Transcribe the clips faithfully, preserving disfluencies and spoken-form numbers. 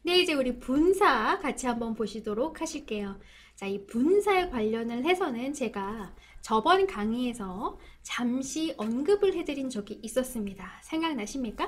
네, 이제 우리 분사 같이 한번 보시도록 하실게요. 자, 이 분사에 관련을 해서는 제가 저번 강의에서 잠시 언급을 해드린 적이 있었습니다. 생각나십니까?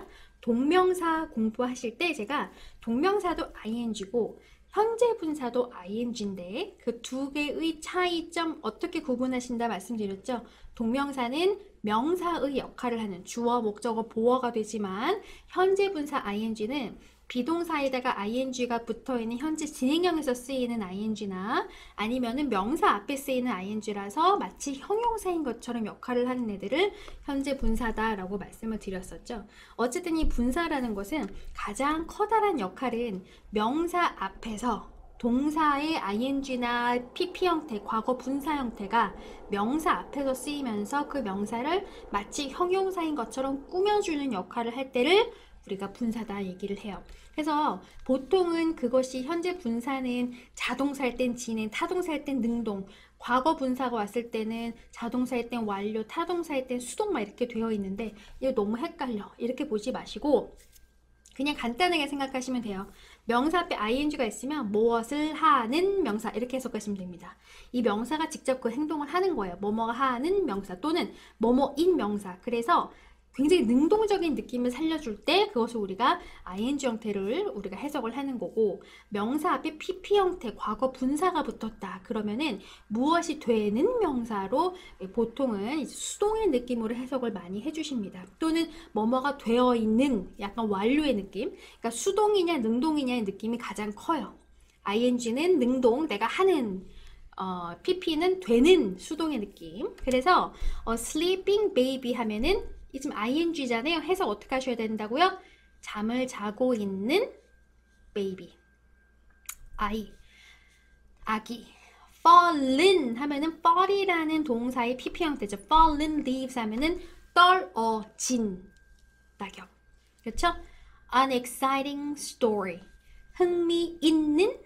동명사 공부하실 때 제가 동명사도 아이엔지고 현재 분사도 아이엔지인데 그 두 개의 차이점 어떻게 구분하신다 말씀드렸죠? 동명사는 명사의 역할을 하는 주어, 목적어, 보어가 되지만 현재 분사 아이엔지는 비동사에다가 아이엔지가 붙어있는 현재 진행형에서 쓰이는 아이엔지나 아니면은 명사 앞에 쓰이는 아이엔지라서 마치 형용사인 것처럼 역할을 하는 애들을 현재 분사다라고 말씀을 드렸었죠. 어쨌든 이 분사라는 것은 가장 커다란 역할은 명사 앞에서 동사의 아이엔지나 피피 형태, 과거 분사 형태가 명사 앞에서 쓰이면서 그 명사를 마치 형용사인 것처럼 꾸며주는 역할을 할 때를 우리가 분사다 얘기를 해요. 그래서 보통은 그것이 현재 분사는 자동사일 땐 진행, 타동사일 땐 능동, 과거 분사가 왔을 때는 자동사일 땐 완료, 타동사일 땐 수동 막 이렇게 되어 있는데 이거 너무 헷갈려. 이렇게 보지 마시고 그냥 간단하게 생각하시면 돼요. 명사 앞에 아이엔지가 있으면 무엇을 하는 명사 이렇게 해석하시면 됩니다. 이 명사가 직접 그 행동을 하는 거예요. 뭐뭐가 하는 명사 또는 뭐뭐인 명사. 그래서 굉장히 능동적인 느낌을 살려줄 때 그것을 우리가 아이엔지 형태를 우리가 해석을 하는 거고, 명사 앞에 피피 형태, 과거 분사가 붙었다. 그러면은 무엇이 되는 명사로 보통은 수동의 느낌으로 해석을 많이 해주십니다. 또는 뭐뭐가 되어 있는 약간 완료의 느낌. 그러니까 수동이냐 능동이냐의 느낌이 가장 커요. 아이엔지는 능동, 내가 하는. 어, 피피는 되는 수동의 느낌. 그래서 어, sleeping baby 하면은 이 지금 아이엔지잖아요. 해석 어떻게 하셔야 된다고요? 잠을 자고 있는 baby. 아이. 아기. fallen 하면은 fall이라는 동사의 피피 형태죠. fallen leaves 하면은 떨어진 낙엽. 그렇죠? An exciting story. 흥미있는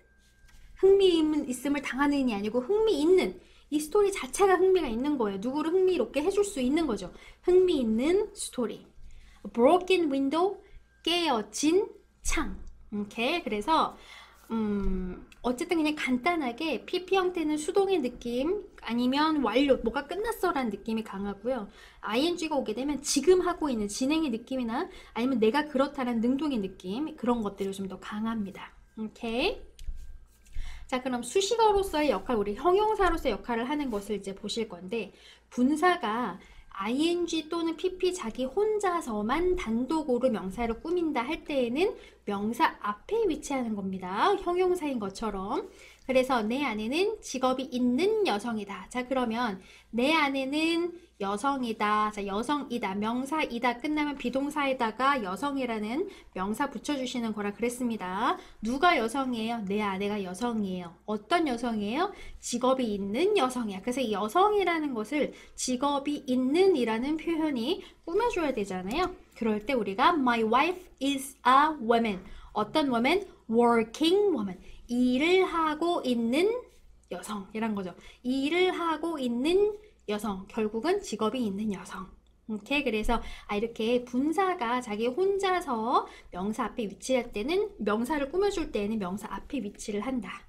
흥미있음을 당하는이 아니고 흥미있는 이 스토리 자체가 흥미가 있는 거예요. 누구를 흥미롭게 해줄 수 있는 거죠. 흥미있는 스토리. broken window, 깨어진 창. 오케이. 그래서 음, 어쨌든 그냥 간단하게 피피 형태는 수동의 느낌 아니면 완료, 뭐가 끝났어라는 느낌이 강하고요. 아이엔지가 오게 되면 지금 하고 있는 진행의 느낌이나 아니면 내가 그렇다는 능동의 느낌 그런 것들이 좀 더 강합니다. 오케이. 자, 그럼 수식어로서의 역할, 우리 형용사로서의 역할을 하는 것을 이제 보실 건데, 분사가 아이엔지 또는 피피 자기 혼자서만 단독으로 명사를 꾸민다 할 때에는 명사 앞에 위치하는 겁니다. 형용사인 것처럼. 그래서 내 아내는 직업이 있는 여성이다. 자, 그러면 내 아내는 여성이다. 자, 여성이다. 명사이다. 끝나면 비동사에다가 여성이라는 명사 붙여주시는 거라 그랬습니다. 누가 여성이에요? 내 아내가 여성이에요. 어떤 여성이에요? 직업이 있는 여성이야. 그래서 이 여성이라는 것을 직업이 있는 이라는 표현이 꾸며줘야 되잖아요. 그럴 때 우리가 My wife is a woman. 어떤 woman? Working woman. 일을 하고 있는 여성이란 거죠. 일을 하고 있는 여성, 결국은 직업이 있는 여성. 오케이. 그래서 아, 이렇게 분사가 자기 혼자서 명사 앞에 위치할 때는, 명사를 꾸며줄 때는 명사 앞에 위치를 한다.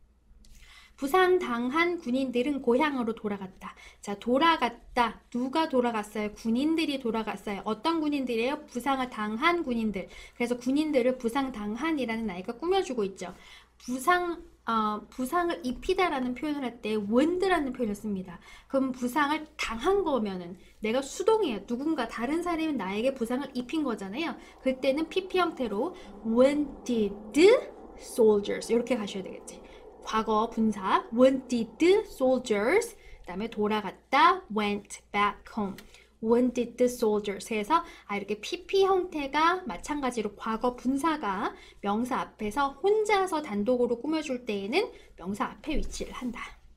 부상당한 군인들은 고향으로 돌아갔다. 자, 돌아갔다. 누가 돌아갔어요? 군인들이 돌아갔어요. 어떤 군인들이에요? 부상을 당한 군인들. 그래서 군인들을 부상당한이라는 나이가 꾸며주고 있죠. 부상 어, 부상을 입히다라는 표현을 할 때 wound라는 표현을 씁니다. 그럼 부상을 당한 거면은 내가 수동이에요. 누군가 다른 사람이 나에게 부상을 입힌 거잖아요. 그때는 피피 형태로 wounded soldiers 이렇게 가셔야 되겠지. 과거 분사 wounded soldiers, 그 다음에 돌아갔다 went back home. wounded soldiers 해서 아, 이렇게 피피 형태가 마찬가지로 과거 분사가 명사 앞에서 혼자서 단독으로 꾸며줄 때에는 명사 앞에 위치를 한다.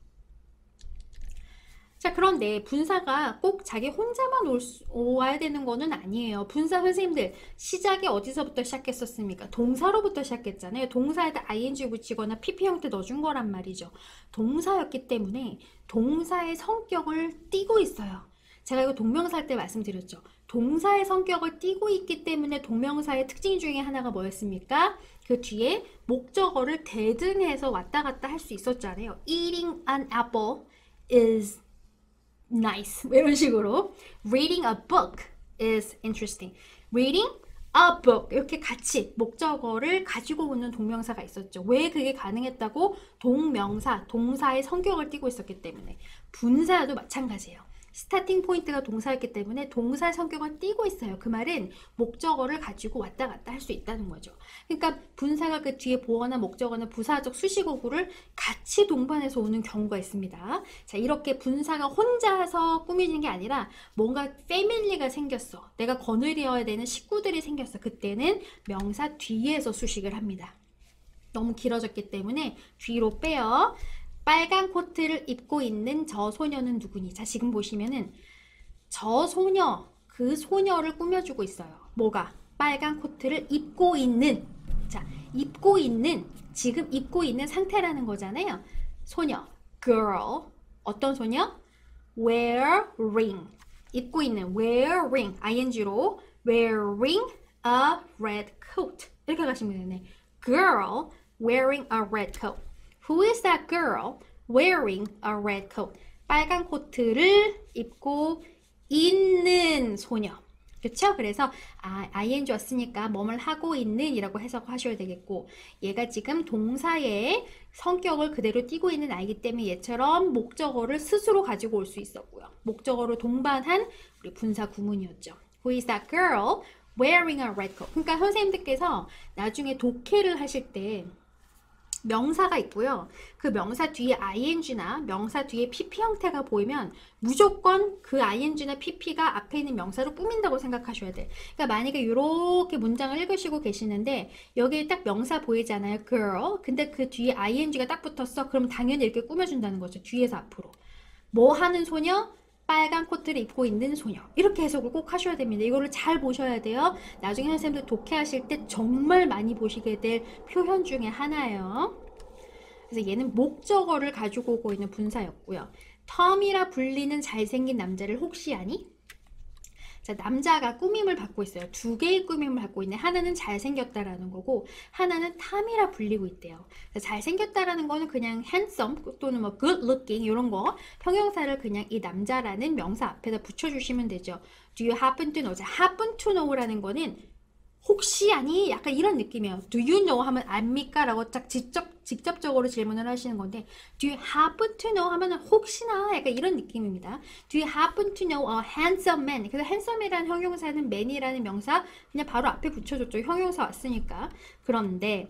자, 그런데 분사가 꼭 자기 혼자만 올 수, 와야 되는 거는 아니에요. 분사 선생님들 시작이 어디서부터 시작했었습니까? 동사로부터 시작했잖아요. 동사에다 아이엔지 붙이거나 피피 형태 넣어준 거란 말이죠. 동사였기 때문에 동사의 성격을 띠고 있어요. 제가 이거 동명사 할 때 말씀드렸죠. 동사의 성격을 띠고 있기 때문에 동명사의 특징 중에 하나가 뭐였습니까? 그 뒤에 목적어를 대등해서 왔다 갔다 할 수 있었잖아요. Eating an apple is nice. 이런 식으로. Reading a book is interesting. Reading a book. 이렇게 같이 목적어를 가지고 오는 동명사가 있었죠. 왜 그게 가능했다고? 동명사, 동사의 성격을 띠고 있었기 때문에. 분사도 마찬가지예요. 스타팅 포인트가 동사였기 때문에 동사의 성격을 띠고 있어요. 그 말은 목적어를 가지고 왔다 갔다 할 수 있다는 거죠. 그러니까 분사가 그 뒤에 보어나 목적어나 부사적 수식어구를 같이 동반해서 오는 경우가 있습니다. 자, 이렇게 분사가 혼자서 꾸며지는 게 아니라 뭔가 패밀리가 생겼어. 내가 거느려야 되는 식구들이 생겼어. 그때는 명사 뒤에서 수식을 합니다. 너무 길어졌기 때문에 뒤로 빼요. 빨간 코트를 입고 있는 저 소녀는 누구니? 자, 지금 보시면은 저 소녀, 그 소녀를 꾸며주고 있어요. 뭐가? 빨간 코트를 입고 있는. 자, 입고 있는, 지금 입고 있는 상태라는 거잖아요. 소녀, girl. 어떤 소녀? wearing. 입고 있는, wearing, ing로 wearing a red coat. 이렇게 가시면 되네. girl wearing a red coat. Who is that girl wearing a red coat? 빨간 코트를 입고 있는 소녀. 그쵸? 그래서 아, ing 왔으니까 뭐뭘 하고 있는 이라고 해석하셔야 되겠고, 얘가 지금 동사의 성격을 그대로 띠고 있는 아이기 때문에 얘처럼 목적어를 스스로 가지고 올 수 있었고요. 목적어를 동반한 우리 분사 구문이었죠. Who is that girl wearing a red coat? 그러니까 선생님들께서 나중에 독해를 하실 때 명사가 있고요. 그 명사 뒤에 ing나 명사 뒤에 pp 형태가 보이면 무조건 그 ing나 pp가 앞에 있는 명사로 꾸민다고 생각하셔야 돼요. 그러니까 만약에 이렇게 문장을 읽으시고 계시는데 여기에 딱 명사 보이잖아요. girl. 근데 그 뒤에 ing가 딱 붙었어. 그럼 당연히 이렇게 꾸며준다는 거죠. 뒤에서 앞으로. 뭐 하는 소녀? 빨간 코트를 입고 있는 소녀. 이렇게 해석을 꼭 하셔야 됩니다. 이거를 잘 보셔야 돼요. 나중에 선생님들 독해하실 때 정말 많이 보시게 될 표현 중에 하나예요. 그래서 얘는 목적어를 가지고 오고 있는 분사였고요. 텀이라 불리는 잘생긴 남자를 혹시 아니? 자, 남자가 꾸밈을 받고 있어요. 두 개의 꾸밈을 받고 있네. 하나는 잘생겼다라는 거고 하나는 탐이라 불리고 있대요. 잘생겼다라는 거는 그냥 handsome 또는 뭐 good looking 이런 거 형용사를 그냥 이 남자라는 명사 앞에다 붙여주시면 되죠. Do you happen to know? 자, happen to know라는 거는 혹시 아니? 약간 이런 느낌이에요. Do you know? 하면 압니까? 라고 딱 직접, 직접적으로 질문을 하시는 건데 Do you happen to know? 하면 혹시나 약간 이런 느낌입니다. Do you happen to know a handsome man? 그래서 handsome이라는 형용사는 man이라는 명사 그냥 바로 앞에 붙여줬죠. 형용사 왔으니까. 그런데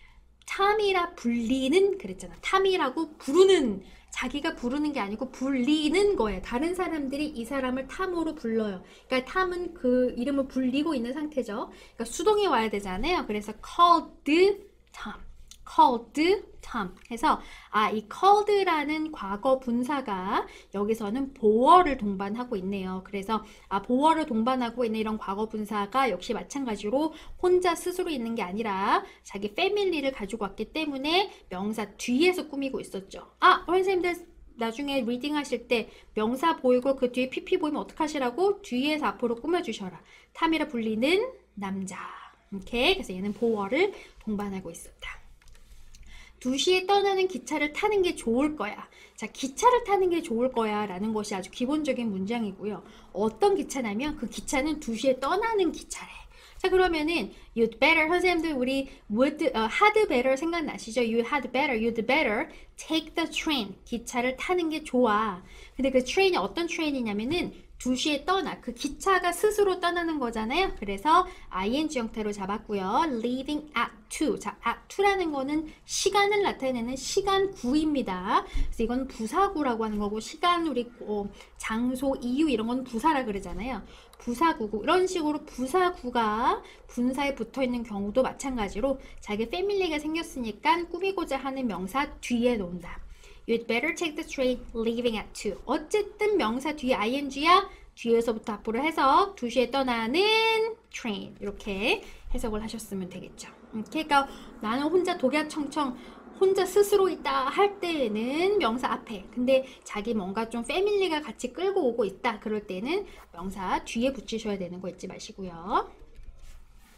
탐이라 불리는 그랬잖아. 탐이라고 부르는, 자기가 부르는 게 아니고 불리는 거예요. 다른 사람들이 이 사람을 탐으로 불러요. 그러니까 탐은 그 이름을 불리고 있는 상태죠. 그러니까 수동이 와야 되잖아요. 그래서 called Tom, called Tom 해서 아, 이 called라는 과거 분사가 여기서는 보어를 동반하고 있네요. 그래서 아, 보어를 동반하고 있는 이런 과거 분사가 역시 마찬가지로 혼자 스스로 있는 게 아니라 자기 패밀리를 가지고 왔기 때문에 명사 뒤에서 꾸미고 있었죠. 아, 선생님들 나중에 리딩 하실 때 명사 보이고 그 뒤에 pp 보이면 어떡하시라고? 뒤에서 앞으로 꾸며주셔라. 탐이라 불리는 남자. 오케이. 그래서 얘는 보어를 동반하고 있었다. 두 시에 떠나는 기차를 타는 게 좋을 거야. 자, 기차를 타는 게 좋을 거야 라는 것이 아주 기본적인 문장이고요. 어떤 기차냐면 그 기차는 두 시에 떠나는 기차래. 자, 그러면은 you'd better, 선생님들 우리 would, uh, had better 생각나시죠? You had better, you'd better take the train. 기차를 타는 게 좋아. 근데 그 트레인이 어떤 트레인이냐면은 두 시에 떠나. 그 기차가 스스로 떠나는 거잖아요. 그래서 ing 형태로 잡았고요. leaving at two. 자, at two라는 거는 시간을 나타내는 시간구입니다. 그래서 이건 부사구라고 하는 거고 시간, 우리 어, 장소, 이유 이런 건 부사라 그러잖아요. 부사구고 이런 식으로 부사구가 분사에 붙어있는 경우도 마찬가지로 자기 패밀리가 생겼으니까 꾸미고자 하는 명사 뒤에 놓는다. You'd better take the train leaving at two. 어쨌든 명사 뒤에 ing야. 뒤에서부터 앞으로 해서 두 시에 떠나는 train. 이렇게 해석을 하셨으면 되겠죠. 그러니까 나는 혼자 독야청청 혼자 스스로 있다 할 때에는 명사 앞에. 근데 자기 뭔가 좀 패밀리가 같이 끌고 오고 있다. 그럴 때는 명사 뒤에 붙이셔야 되는 거 잊지 마시고요.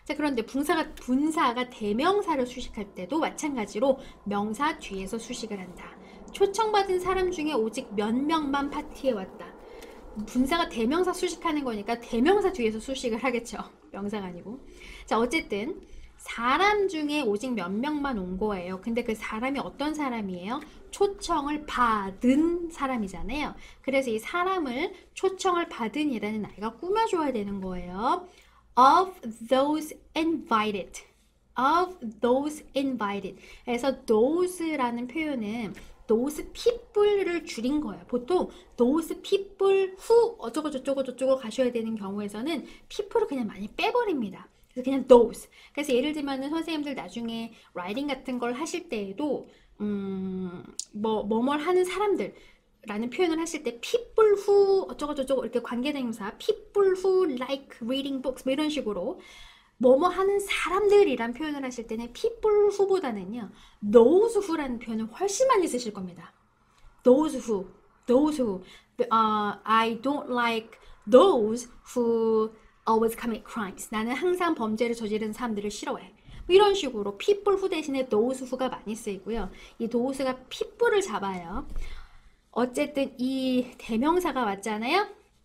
자, 그런데 분사가, 분사가 대명사를 수식할 때도 마찬가지로 명사 뒤에서 수식을 한다. 초청받은 사람 중에 오직 몇 명만 파티에 왔다. 분사가 대명사 수식하는 거니까 대명사 뒤에서 수식을 하겠죠. 명사가 아니고. 자, 어쨌든 사람 중에 오직 몇 명만 온 거예요. 근데 그 사람이 어떤 사람이에요? 초청을 받은 사람이잖아요. 그래서 이 사람을 초청을 받은 이라는 아이가 꾸며줘야 되는 거예요. Of those invited. Of those invited. 그래서 those라는 표현은 those people를 줄인 거예요. 보통 those people who 어쩌고 저쩌고 저쩌고 가셔야 되는 경우에서는 people을 그냥 많이 빼버립니다. 그래서 그냥 those. 그래서 예를 들면은 선생님들 나중에 라이팅 같은 걸 하실 때에도 음, 뭐, 뭐뭘 하는 사람들 라는 표현을 하실 때 people who 어쩌고 저쩌고 이렇게 관계대명사 people who like reading books 뭐 이런 식으로 뭐뭐 하는 사람들이란 표현을 하실 때는 people who보다는요 those who라는 표현을 훨씬 많이 쓰실 겁니다. those who, those who uh, I don't like those who always commit crimes. 나는 항상 범죄를 저지르는 사람들을 싫어해. 뭐 이런 식으로 people who 대신에 those who가 많이 쓰이고요. 이 those가 people을 잡아요. 어쨌든 이 대명사가 왔잖아요.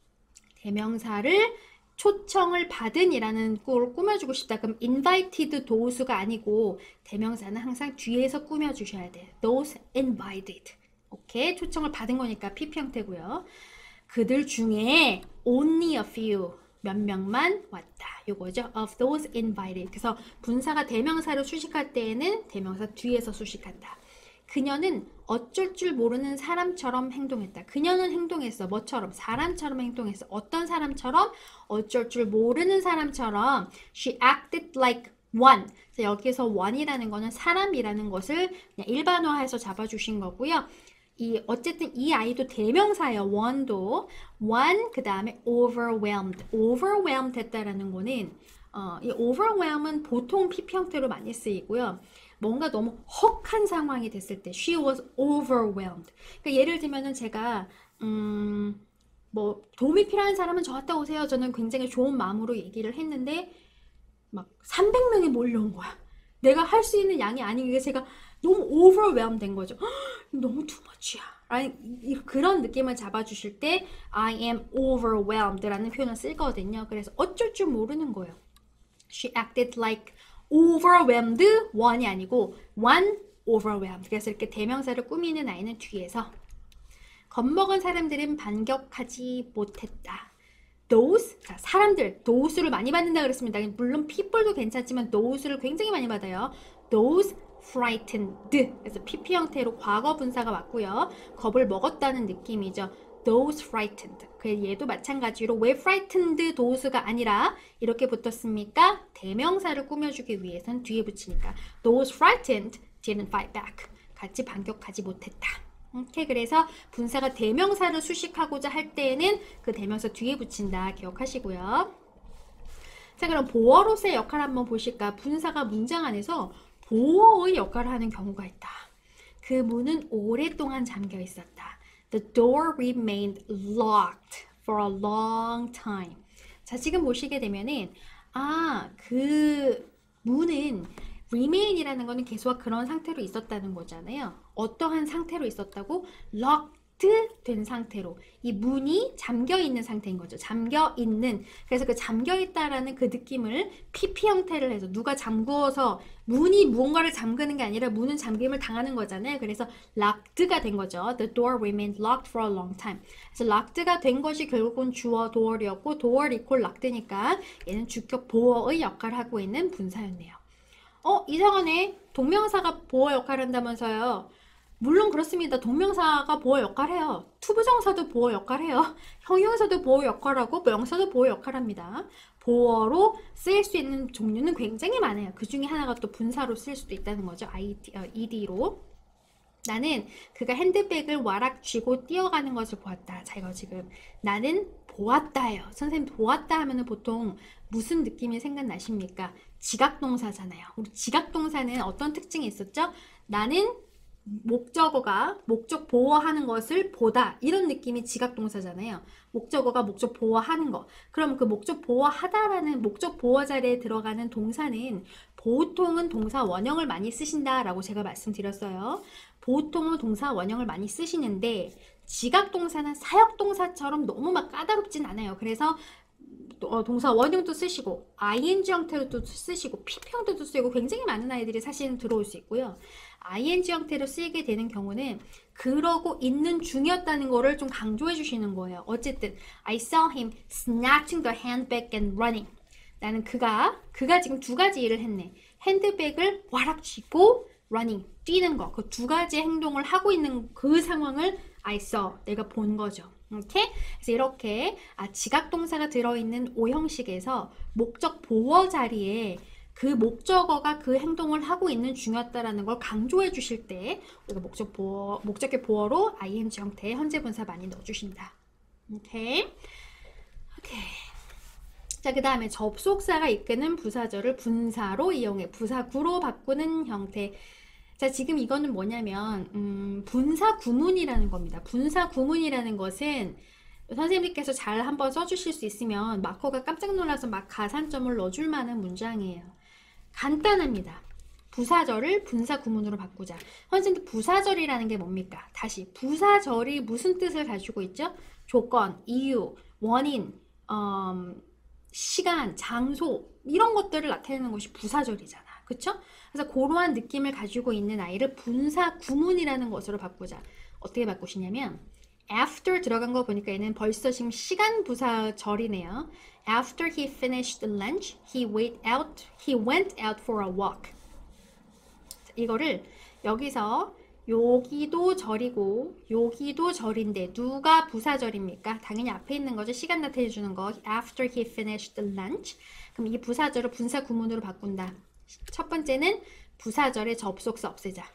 대명사를 초청을 받은 이라는 꼴을 꾸며주고 싶다. 그럼 invited those가 아니고 대명사는 항상 뒤에서 꾸며주셔야 돼요. those invited. 오케이? 초청을 받은 거니까 피피 형태고요. 그들 중에 only a few. 몇 명만 왔다. 요거죠. Of those invited. 그래서 분사가 대명사를 수식할 때에는 대명사 뒤에서 수식한다. 그녀는 어쩔 줄 모르는 사람처럼 행동했다. 그녀는 행동했어. 뭐처럼? 사람처럼 행동했어. 어떤 사람처럼? 어쩔 줄 모르는 사람처럼. She acted like one. 여기서 one이라는 거는 사람이라는 것을 그냥 일반화해서 잡아주신 거고요. 이 어쨌든 이 아이도 대명사예요. one도. one 그 다음에 overwhelmed. overwhelmed 했다라는 거는 어, 이 overwhelm은 보통 피피 형태로 많이 쓰이고요. 뭔가 너무 헉한 상황이 됐을 때 she was overwhelmed. 그러니까 예를 들면은 제가 음, 뭐 도움이 필요한 사람은 저한테 오세요. 저는 굉장히 좋은 마음으로 얘기를 했는데 막 삼백 명이 몰려온 거야. 내가 할 수 있는 양이 아니게 제가 너무 overwhelmed 된 거죠. 너무 too much야. 아니, 그런 느낌을 잡아주실 때 I am overwhelmed 라는 표현을 쓰거든요. 그래서 어쩔 줄 모르는 거예요. She acted like overwhelmed one이 아니고 one overwhelmed. 그래서 이렇게 대명사를 꾸미는 아이는 뒤에서 겁먹은 사람들은 반격하지 못했다. those, 자, 사람들, those를 많이 받는다 그랬습니다. 물론 people도 괜찮지만 those를 굉장히 많이 받아요. those frightened. 그래서 피피 형태로 과거 분사가 왔고요. 겁을 먹었다는 느낌이죠. those frightened. 그 얘도 마찬가지로 왜 frightened those가 아니라 이렇게 붙었습니까? 대명사를 꾸며주기 위해선 뒤에 붙이니까 those frightened didn't fight back. 같이 반격하지 못했다. 오케이, 그래서 분사가 대명사를 수식하고자 할 때에는 그 대명사 뒤에 붙인다. 기억하시고요. 자, 그럼 보어로서의 역할 한번 보실까? 분사가 문장 안에서 보어의 역할을 하는 경우가 있다. 그 문은 오랫동안 잠겨 있었다. The door remained locked for a long time. 자, 지금 보시게 되면은 아, 그 문은 remain이라는 거는 계속 그런 상태로 있었다는 거잖아요. 어떠한 상태로 있었다고? locked 된 상태로. 이 문이 잠겨 있는 상태인 거죠. 잠겨 있는. 그래서 그 잠겨 있다라는 그 느낌을 피피 형태를 해서 누가 잠그어서 문이 무언가를 잠그는 게 아니라 문은 잠김을 당하는 거잖아요. 그래서 locked가 된 거죠. The door remained locked for a long time. 그래서 locked가 된 것이 결국은 주어 door이었고 door equal locked니까 얘는 주격 보어의 역할을 하고 있는 분사였네요. 어, 이상하네. 동명사가 보어 역할을 한다면서요. 물론 그렇습니다. 동명사가 보어 역할해요. 투부정사도 보어 역할해요. 형용사도 보어 역할하고 명사도 보어 역할합니다. 보어로 쓰일 수 있는 종류는 굉장히 많아요. 그 중에 하나가 또 분사로 쓸 수도 있다는 거죠. 아이디, 어, 이디로. 나는 그가 핸드백을 와락 쥐고 뛰어가는 것을 보았다. 자, 이거 지금 나는 보았다예요. 선생님 보았다 하면은 보통 무슨 느낌이 생각나십니까? 지각동사잖아요. 우리 지각동사는 어떤 특징이 있었죠? 나는 목적어가 목적 보어하는 것을 보다 이런 느낌이 지각동사잖아요. 목적어가 목적 보어하는 거. 그럼 그 목적 보어하다라는 목적 보어 자리에 들어가는 동사는 보통은 동사 원형을 많이 쓰신다라고 제가 말씀드렸어요. 보통은 동사 원형을 많이 쓰시는데 지각동사는 사역동사처럼 너무 막 까다롭진 않아요. 그래서 어, 동사 원형도 쓰시고 아이엔지 형태로도 쓰시고 피피 형태도 쓰고 굉장히 많은 아이들이 사실은 들어올 수 있고요. 아이엔지 형태로 쓰이게 되는 경우는 그러고 있는 중이었다는 거를 좀 강조해 주시는 거예요. 어쨌든 I saw him snatching the handbag and running. 나는 그가 그가 지금 두 가지 일을 했네. 핸드백을 와락 쥐고 running 뛰는 거. 그 두 가지 행동을 하고 있는 그 상황을 I saw 내가 본 거죠. 오케이? 그래서 이렇게 아, 지각동사가 들어있는 오 형식에서 목적 보어 자리에 그 목적어가 그 행동을 하고 있는 중이었다라는 걸 강조해 주실 때 우리가 목적 보어, 목적의 보어로 아이엔지 형태의 현재 분사 많이 넣어주신다. 오케이? 오케이. 자, 그 다음에 접속사가 이끄는 부사절을 분사로 이용해 부사구로 바꾸는 형태. 자, 지금 이거는 뭐냐면 음, 분사 구문이라는 겁니다. 분사 구문이라는 것은 선생님께서 잘 한번 써주실 수 있으면 마커가 깜짝 놀라서 막 가산점을 넣어줄 만한 문장이에요. 간단합니다. 부사절을 분사 구문으로 바꾸자. 선생님 부사절이라는 게 뭡니까? 다시 부사절이 무슨 뜻을 가지고 있죠? 조건, 이유, 원인, 음, 시간, 장소 이런 것들을 나타내는 것이 부사절이잖아. 그쵸? 그래서 그러한 느낌을 가지고 있는 아이를 분사 구문이라는 것으로 바꾸자. 어떻게 바꾸시냐면 after 들어간 거 보니까 얘는 벌써 지금 시간 부사절이네요. After he finished lunch, he went out, he went out for a walk. 이거를 여기서 여기도 절이고 여기도 절인데 누가 부사절입니까? 당연히 앞에 있는 거죠. 시간 나타내 주는 거. After he finished lunch. 그럼 이 부사절을 분사 구문으로 바꾼다. 첫 번째는 부사절의 접속사 없애자.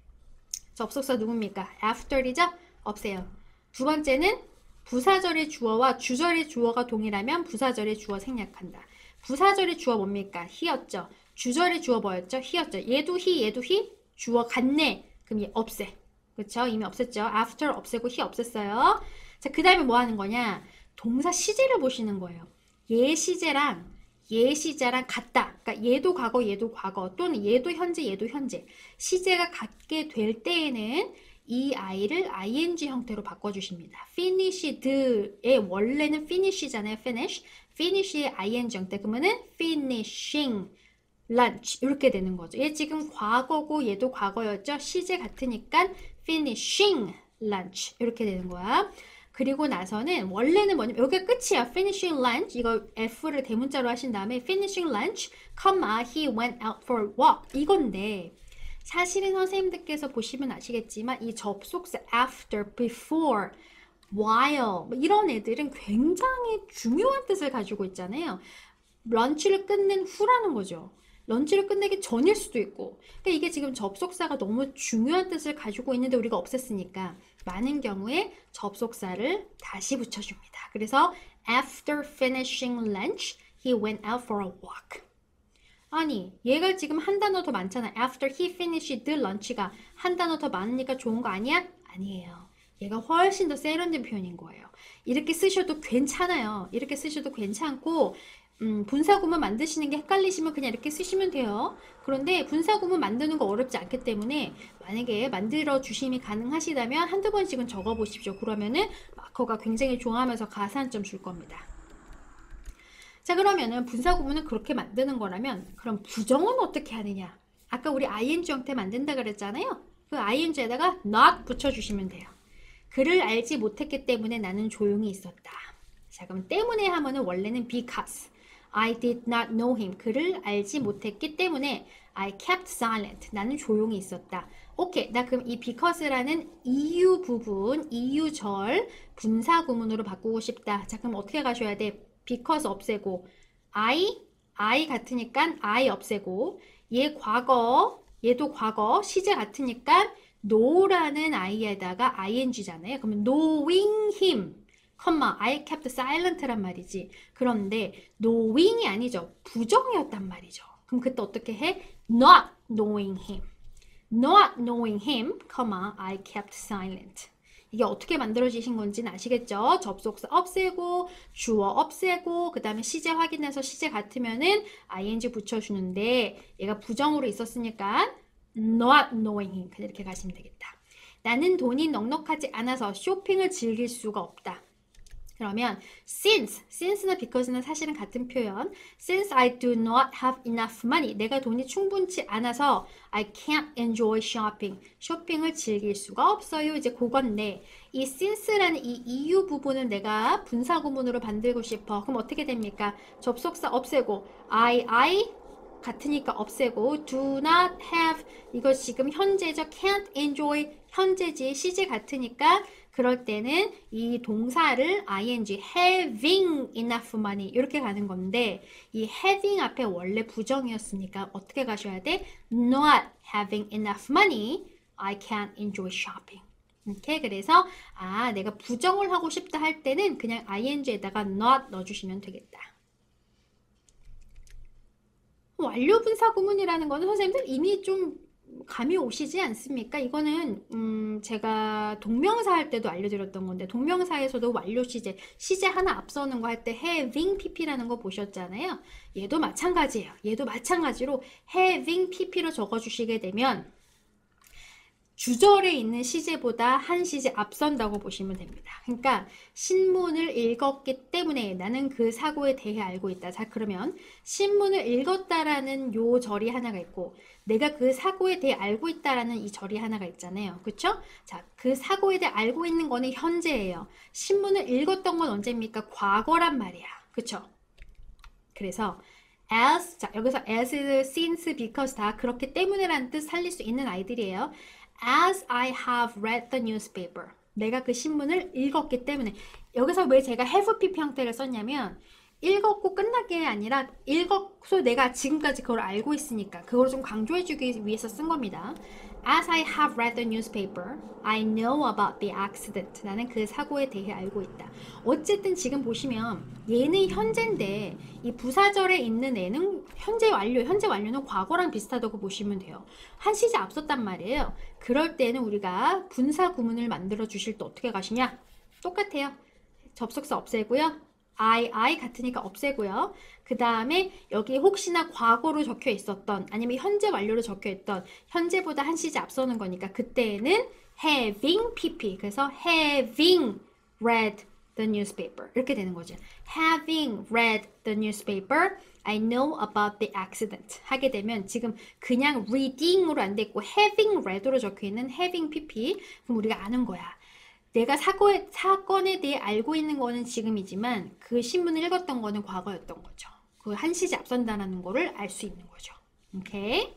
접속사 누굽니까? after이죠? 없애요. 두 번째는 부사절의 주어와 주절의 주어가 동일하면 부사절의 주어 생략한다. 부사절의 주어 뭡니까? he였죠. 주절의 주어 뭐였죠? he였죠. 얘도 he, 얘도 he. 주어 같네. 그럼 얘 없애. 그렇죠? 이미 없앴죠. after 없애고 he 없앴어요. 자, 그 다음에 뭐 하는 거냐? 동사 시제를 보시는 거예요. 얘 시제랑 얘 시제랑 같다. 그러니까 얘도 과거, 얘도 과거 또는 얘도 현재, 얘도 현재. 시제가 같게 될 때에는 이 아이를 아이엔지 형태로 바꿔주십니다. finished의 원래는 finish잖아요. finish. finish의 아이엔지 형태. 그러면은 finishing lunch 이렇게 되는 거죠. 얘 지금 과거고 얘도 과거였죠. 시제 같으니까 finishing lunch 이렇게 되는 거야. 그리고 나서는 원래는 뭐냐면 여기가 끝이야. finishing lunch 이거 F를 대문자로 하신 다음에 finishing lunch, he went out for a walk 이건데 사실은 선생님들께서 보시면 아시겠지만 이 접속사 after, before, while 이런 애들은 굉장히 중요한 뜻을 가지고 있잖아요. 런치를 끝낸 후라는 거죠. 런치를 끝내기 전일 수도 있고 그러니까 이게 지금 접속사가 너무 중요한 뜻을 가지고 있는데 우리가 없앴으니까 많은 경우에 접속사를 다시 붙여줍니다. 그래서 after finishing lunch, he went out for a walk. 아니 얘가 지금 한 단어 더 많잖아. after he finished lunch가 한 단어 더 많으니까 좋은 거 아니야? 아니에요. 얘가 훨씬 더 세련된 표현인 거예요. 이렇게 쓰셔도 괜찮아요. 이렇게 쓰셔도 괜찮고 음, 분사구문 만드시는 게 헷갈리시면 그냥 이렇게 쓰시면 돼요. 그런데 분사구문 만드는 거 어렵지 않기 때문에 만약에 만들어 주심이 가능하시다면 한두 번씩은 적어 보십시오. 그러면은 마커가 굉장히 좋아하면서 가산점 줄 겁니다. 자, 그러면은 분사구문은 그렇게 만드는 거라면 그럼 부정은 어떻게 하느냐? 아까 우리 아이엔지 형태 만든다 그랬잖아요. 그 아이엔지에다가 not 붙여주시면 돼요. 그를 알지 못했기 때문에 나는 조용히 있었다. 자, 그럼 때문에 하면은 원래는 because I did not know him. 그를 알지 못했기 때문에 I kept silent. 나는 조용히 있었다. 오케이. 나 그럼 이 because라는 이유 부분, 이유절 분사 구문으로 바꾸고 싶다. 자, 그럼 어떻게 가셔야 돼? because 없애고 I, I 같으니까 I 없애고 얘 과거, 얘도 과거, 시제 같으니까 know라는 I에다가 ing잖아요. 그러면 knowing him. 컴마, I kept silent란 말이지. 그런데 knowing이 아니죠. 부정이었단 말이죠. 그럼 그때 어떻게 해? not knowing him. Not knowing him, I kept silent. 이게 어떻게 만들어지신 건지는 아시겠죠? 접속사 없애고 주어 없애고 그 다음에 시제 확인해서 시제 같으면은 ing 붙여주는데 얘가 부정으로 있었으니까 not knowing him 그냥 이렇게 가시면 되겠다. 나는 돈이 넉넉하지 않아서 쇼핑을 즐길 수가 없다. 그러면 since, since나 because는 사실은 같은 표현. Since I do not have enough money. 내가 돈이 충분치 않아서 I can't enjoy shopping. 쇼핑을 즐길 수가 없어요. 이제 그건데 이 since라는 이 이유 부분을 내가 분사구문으로 만들고 싶어. 그럼 어떻게 됩니까? 접속사 없애고 I, I 같으니까 없애고 do not have 이거 지금 현재죠. can't enjoy 현재지 시제 같으니까 그럴 때는 이 동사를 ing having enough money 이렇게 가는 건데 이 having 앞에 원래 부정이었으니까 어떻게 가셔야 돼? Not having enough money, I can't enjoy shopping. 이렇게 그래서 아 내가 부정을 하고 싶다 할 때는 그냥 ing에다가 not 넣어주시면 되겠다. 완료 분사 구문이라는 거는 선생님들 이미 좀 감이 오시지 않습니까? 이거는 음 제가 동명사 할 때도 알려드렸던 건데 동명사에서도 완료 시제, 시제 하나 앞서는 거 할 때 having pp라는 거 보셨잖아요. 얘도 마찬가지예요. 얘도 마찬가지로 having pp로 적어주시게 되면 주절에 있는 시제보다 한 시제 앞선다고 보시면 됩니다. 그러니까 신문을 읽었기 때문에 나는 그 사고에 대해 알고 있다. 자 그러면 신문을 읽었다라는 요 절이 하나가 있고 내가 그 사고에 대해 알고 있다라는 이 절이 하나가 있잖아요. 그쵸? 자, 그 사고에 대해 알고 있는 거는 현재예요. 신문을 읽었던 건 언제입니까? 과거란 말이야. 그쵸? 그래서 as, 자 여기서 as, since, because 다 그렇기 때문에라는 뜻 살릴 수 있는 아이들이에요. As I have read the newspaper. 내가 그 신문을 읽었기 때문에 여기서 왜 제가 have pp 형태를 썼냐면 읽었고 끝난 게 아니라 읽었고 내가 지금까지 그걸 알고 있으니까 그걸 좀 강조해주기 위해서 쓴 겁니다. As I have read the newspaper, I know about the accident. 나는 그 사고에 대해 알고 있다. 어쨌든 지금 보시면 얘는 현재인데 이 부사절에 있는 애는 현재 완료, 현재 완료는 과거랑 비슷하다고 보시면 돼요. 한 시제 앞섰단 말이에요. 그럴 때는 우리가 분사 구문을 만들어 주실 때 어떻게 가시냐? 똑같아요. 접속사 없애고요. I, I 같으니까 없애고요. 그 다음에 여기 혹시나 과거로 적혀 있었던 아니면 현재 완료로 적혀 있던 현재보다 한 시제 앞서는 거니까 그때는 having pp 그래서 having read the newspaper 이렇게 되는 거죠. Having read the newspaper, I know about the accident 하게 되면 지금 그냥 reading으로 안 됐고 having read로 적혀 있는 having pp 그럼 우리가 아는 거야. 내가 사고에, 사건에 대해 알고 있는 거는 지금이지만 그 신문을 읽었던 거는 과거였던 거죠. 그 한 시제 앞선다는 거를 알 수 있는 거죠. 오케이?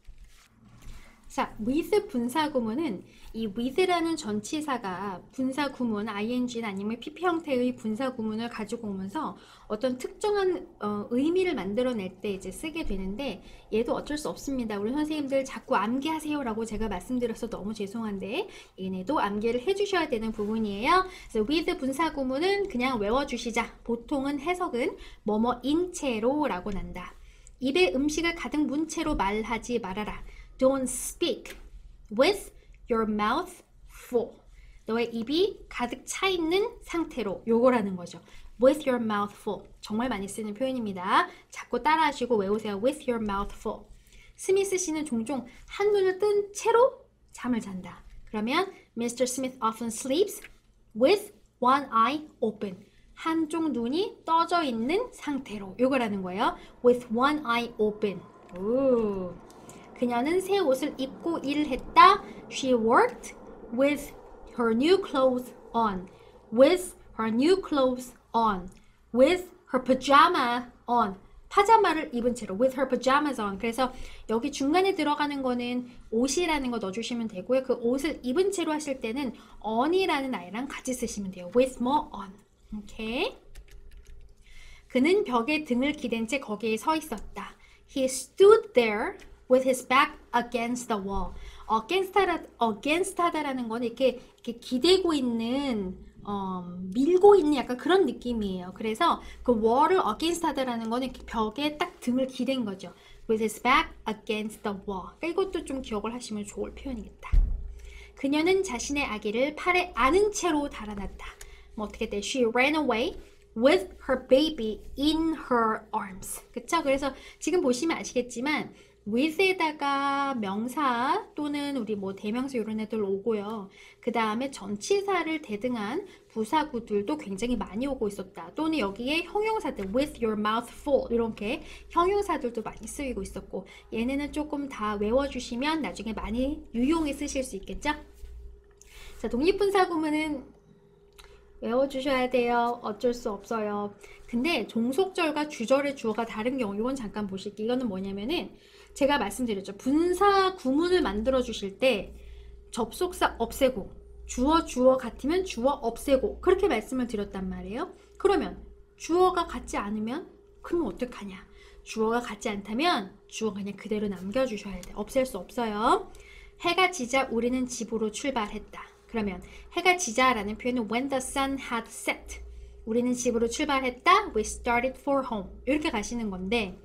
자, with 분사 구문은 이 with라는 전치사가 분사 구문, ing나 아니면 pp 형태의 분사 구문을 가지고 오면서 어떤 특정한 어, 의미를 만들어낼 때 이제 쓰게 되는데 얘도 어쩔 수 없습니다. 우리 선생님들 자꾸 암기하세요 라고 제가 말씀드려서 너무 죄송한데 얘네도 암기를 해주셔야 되는 부분이에요. 그래서 with 분사 구문은 그냥 외워주시자. 보통은 해석은 뭐뭐인 채로 라고 난다. 입에 음식을 가득 문 채로 말하지 말아라. Don't speak with your mouth full. 너의 입이 가득 차 있는 상태로 요거라는 거죠. With your mouth full. 정말 많이 쓰는 표현입니다. 자꾸 따라하시고 외우세요. With your mouth full. 스미스 씨는 종종 한눈을 뜬 채로 잠을 잔다. 그러면 Mister Smith often sleeps with one eye open. 한쪽 눈이 떠져 있는 상태로 요거라는 거예요. With one eye open. 오. 그녀는 새 옷을 입고 일을 했다. She worked with her new clothes on. With her new clothes on. With her pajama on. 파자마를 입은 채로. With her pajamas on. 그래서 여기 중간에 들어가는 거는 옷이라는 거 넣어주시면 되고요. 그 옷을 입은 채로 하실 때는 on이라는 아이랑 같이 쓰시면 돼요. With more on. 오케이. 그는 벽에 등을 기댄 채 거기에 서 있었다. He stood there with his back against the wall. against, against 하다라는 건 이렇게, 이렇게 기대고 있는, 어, 밀고 있는 약간 그런 느낌이에요. 그래서 그 wall을 against 하다라는 거는 벽에 딱 등을 기댄 거죠. with his back against the wall. 그러니까 이것도 좀 기억을 하시면 좋을 표현이겠다. 그녀는 자신의 아기를 팔에 안은 채로 달아났다. 뭐 어떻게 돼? She ran away with her baby in her arms. 그쵸? 그래서 지금 보시면 아시겠지만 with에다가 명사 또는 우리 뭐 대명사 이런 애들 오고요. 그 다음에 전치사를 대등한 부사구들도 굉장히 많이 오고 있었다. 또는 여기에 형용사들 with your mouth full 이렇게 형용사들도 많이 쓰이고 있었고 얘네는 조금 다 외워주시면 나중에 많이 유용히 쓰실 수 있겠죠? 자, 독립분사 구문은 외워주셔야 돼요. 어쩔 수 없어요. 근데 종속절과 주절의 주어가 다른 경우 이건 잠깐 보실게요. 이거는 뭐냐면은 제가 말씀드렸죠. 분사 구문을 만들어 주실 때 접속사 없애고 주어 주어 같으면 주어 없애고 그렇게 말씀을 드렸단 말이에요. 그러면 주어가 같지 않으면 그럼 어떡하냐? 주어가 같지 않다면 주어 그냥 그대로 남겨주셔야 돼. 없앨 수 없어요. 해가 지자 우리는 집으로 출발했다. 그러면 해가 지자라는 표현은 when the sun had set. 우리는 집으로 출발했다. We started for home. 이렇게 가시는 건데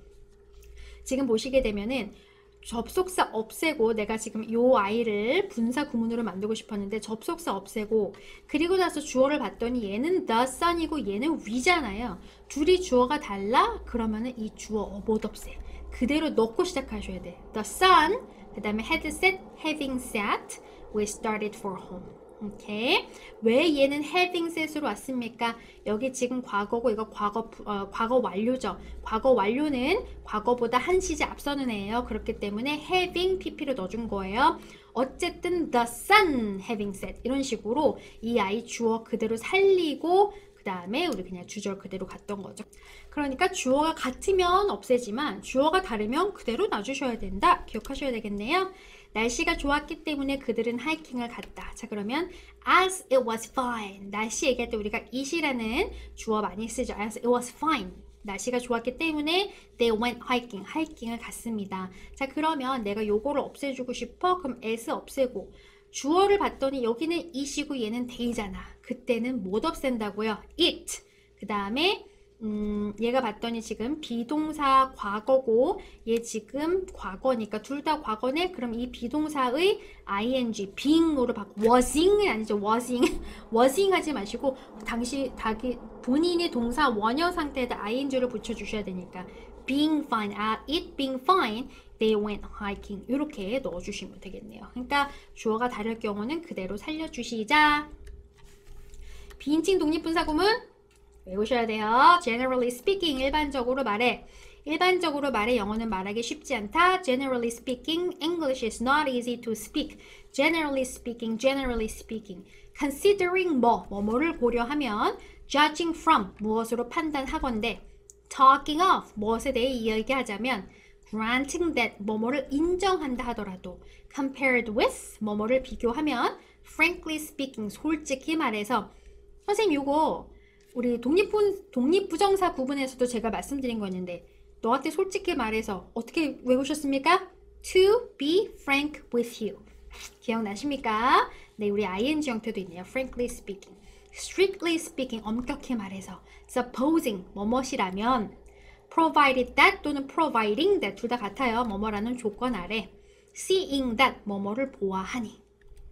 지금 보시게 되면은 접속사 없애고 내가 지금 요 아이를 분사 구문으로 만들고 싶었는데 접속사 없애고 그리고 나서 주어를 봤더니 얘는 the sun이고 얘는 we잖아요. 둘이 주어가 달라? 그러면은 이 주어 못 없애. 그대로 넣고 시작하셔야 돼. The sun, 그 다음에 had set, having sat, we started for home. 오케이. 왜 얘는 having set으로 왔습니까? 여기 지금 과거고 이거 과거 어, 과거 완료죠. 과거 완료는 과거보다 한 시제 앞서는 애예요. 그렇기 때문에 having pp를 넣어준 거예요. 어쨌든 the sun having set 이런 식으로 이 아이 주어 그대로 살리고 그 다음에 우리 그냥 주절 그대로 갔던 거죠. 그러니까 주어가 같으면 없애지만 주어가 다르면 그대로 놔주셔야 된다. 기억하셔야 되겠네요. 날씨가 좋았기 때문에 그들은 하이킹을 갔다. 자, 그러면 as it was fine. 날씨 얘기할 때 우리가 it이라는 주어 많이 쓰죠. as it was fine. 날씨가 좋았기 때문에 they went hiking. 하이킹을 갔습니다. 자, 그러면 내가 요거를 없애주고 싶어? 그럼 as 없애고 주어를 봤더니 여기는 it이고 얘는 they잖아. 그때는 못 없앤다고요. it. 그 다음에 음, 얘가 봤더니 지금 비동사 과거고 얘 지금 과거니까 둘 다 과거네. 그럼 이 비동사의 ing, being으로 바꿔. wasing은 아니죠. wasing. wasing 하지 마시고 당시 자기 본인의 동사 원형 상태에다 ing를 붙여주셔야 되니까 being fine, ah, it being fine, they went hiking 이렇게 넣어주시면 되겠네요. 그러니까 주어가 다를 경우는 그대로 살려주시자. 비인칭 독립분사 구문 외우셔야 돼요. Generally speaking, 일반적으로 말해. 일반적으로 말해 영어는 말하기 쉽지 않다. Generally speaking, English is not easy to speak. Generally speaking, generally speaking. Considering 뭐, 뭐뭐를 고려하면 judging from, 무엇으로 판단하건대 talking of, 무엇에 대해 이야기하자면 granting that, 뭐뭐를 인정한다 하더라도 compared with, 뭐뭐를 비교하면 frankly speaking, 솔직히 말해서 선생님 이거 우리 독립부, 독립부정사 구분에서도 제가 말씀드린 거였는데 너한테 솔직히 말해서 어떻게 외우셨습니까? To be frank with you. 기억나십니까? 네, 우리 ing 형태도 있네요. Frankly speaking. Strictly speaking, 엄격히 말해서. Supposing, 뭐뭇이라면 provided that 또는 providing that 둘 다 같아요. 뭐뭐라는 조건 아래. Seeing that, 뭐뭐를 보아하니.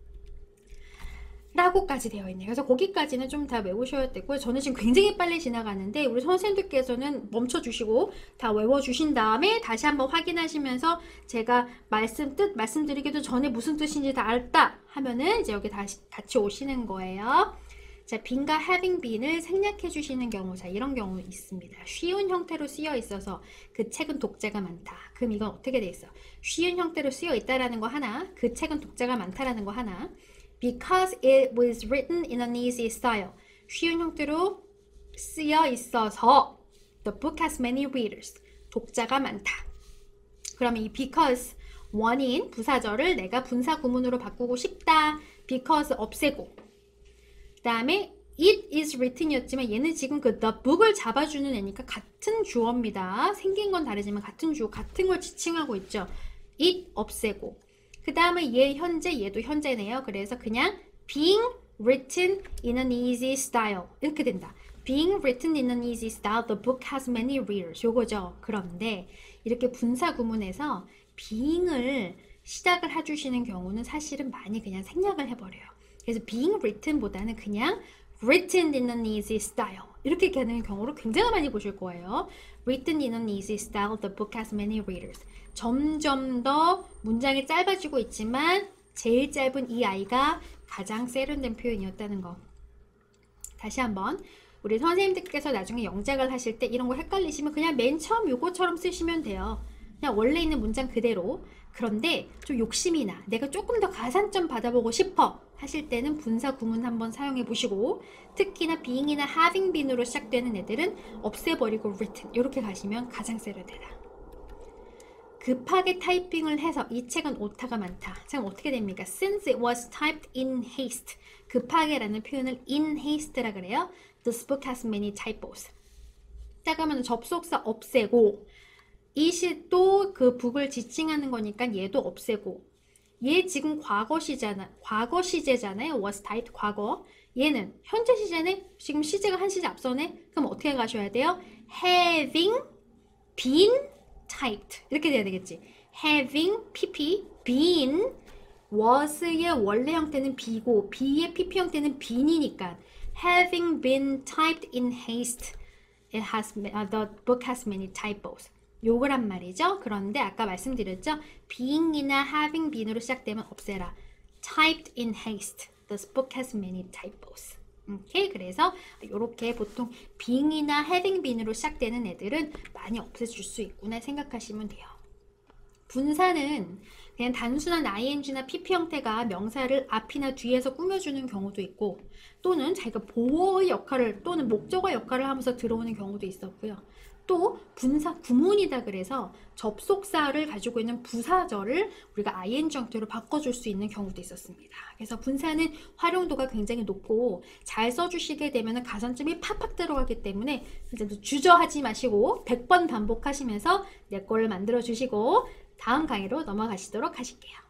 라고까지 되어 있네요. 그래서 거기까지는 좀 다 외우셔야 되고요. 저는 지금 굉장히 빨리 지나가는데 우리 선생님들께서는 멈춰주시고 다 외워주신 다음에 다시 한번 확인하시면서 제가 말씀 뜻 말씀드리기도 전에 무슨 뜻인지 다 알다 하면은 이제 여기 다시 같이 오시는 거예요. 자, being과 having been을 생략해 주시는 경우, 자 이런 경우 있습니다. 쉬운 형태로 쓰여 있어서 그 책은 독자가 많다. 그럼 이건 어떻게 돼 있어? 쉬운 형태로 쓰여 있다라는 거 하나, 그 책은 독자가 많다라는 거 하나. Because it was written in an easy style. 쉬운 형태로 쓰여 있어서 the book has many readers. 독자가 많다. 그러면 이 because 원인 부사절을 내가 분사 구문으로 바꾸고 싶다. because 없애고 그 다음에 it is written 이었지만 얘는 지금 그 the book을 잡아주는 애니까 같은 주어입니다. 생긴 건 다르지만 같은 주어, 같은 걸 지칭하고 있죠. it 없애고 그 다음에 얘 현재, 얘도 현재네요. 그래서 그냥 being written in an easy style 이렇게 된다. being written in an easy style, the book has many readers. 요거죠. 그런데 이렇게 분사 구문에서 being을 시작을 해주시는 경우는 사실은 많이 그냥 생략을 해버려요. 그래서 being written보다는 그냥 written in an easy style 이렇게 되는 경우를 굉장히 많이 보실 거예요. written in an easy style, the book has many readers. 점점 더 문장이 짧아지고 있지만 제일 짧은 이 아이가 가장 세련된 표현이었다는 거. 다시 한번 우리 선생님들께서 나중에 영작을 하실 때 이런 거 헷갈리시면 그냥 맨 처음 요거처럼 쓰시면 돼요. 그냥 원래 있는 문장 그대로. 그런데 좀 욕심이 나, 내가 조금 더 가산점 받아보고 싶어 하실 때는 분사 구문 한번 사용해 보시고, 특히나 being이나 having been으로 시작되는 애들은 없애버리고 written 이렇게 가시면 가장 세련되다. 급하게 타이핑을 해서 이 책은 오타가 많다. 참 어떻게 됩니까? Since it was typed in haste. 급하게 라는 표현을 in haste라 그래요. This book has many typos. 따가면 접속사 없애고, 이시 또 그 북을 지칭하는 거니까 얘도 없애고, 얘 지금 과거 시제잖아, 과거 시제잖아요. was typed 과거. 얘는 현재 시제네. 지금 시제가 한 시제 앞서네. 그럼 어떻게 가셔야 돼요? having been typed 이렇게 돼야 되겠지. having pp been was의 원래 형태는 be고 be의 pp 형태는 been이니까 having been typed in haste, it has uh, the book has many typos. 요거란 말이죠. 그런데 아까 말씀드렸죠. being이나 having been으로 시작되면 없애라. typed in haste. This book has many typos. 오케이? 그래서 이렇게 보통 being이나 having been으로 시작되는 애들은 많이 없애줄 수 있구나 생각하시면 돼요. 분사는 그냥 단순한 아이엔지나 피피 형태가 명사를 앞이나 뒤에서 꾸며주는 경우도 있고, 또는 자기가 보어의 역할을 또는 목적어 역할을 하면서 들어오는 경우도 있었고요. 또 분사 구문이다 그래서 접속사를 가지고 있는 부사절을 우리가 아이엔지 형태로 바꿔줄 수 있는 경우도 있었습니다. 그래서 분사는 활용도가 굉장히 높고 잘 써주시게 되면 가산점이 팍팍 들어가기 때문에 주저하지 마시고 백 번 반복하시면서 내 거를 만들어 주시고 다음 강의로 넘어가시도록 하실게요.